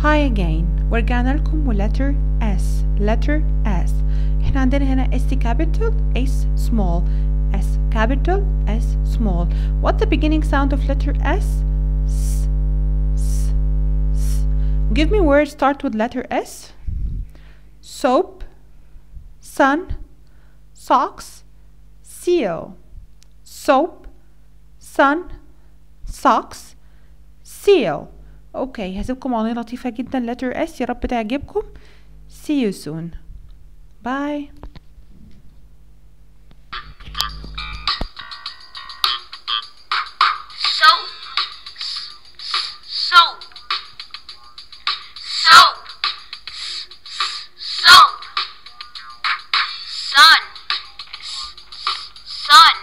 Hi again. ورجعنا لكم letter S. letter S. احنا عندنا هنا S capital, S small. S capital, S small. What's the beginning sound of letter S? S. S. S. Give me words start with letter S. Soap, sun, socks, seal. Soap, sun, socks, seal. اوكي هسيبكم اغنية لطيفة جدا letter S. يا رب تعجبكم. See you soon. Bye. Soap, soap, soap, soap. Sun, sun,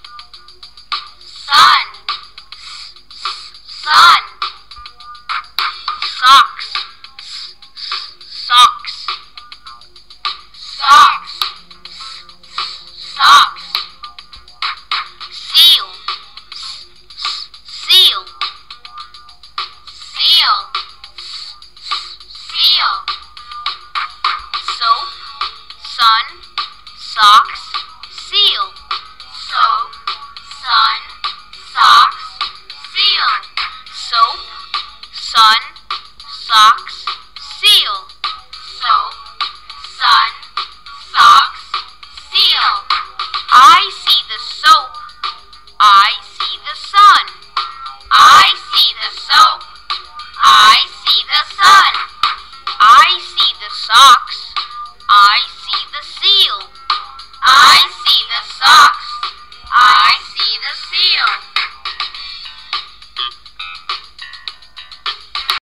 sun, sun. Socks, socks, socks, socks. Seal, seal, seal, seal. Soap, sun, socks, seal. Soap, sun, socks, seal. Soap, sun, socks,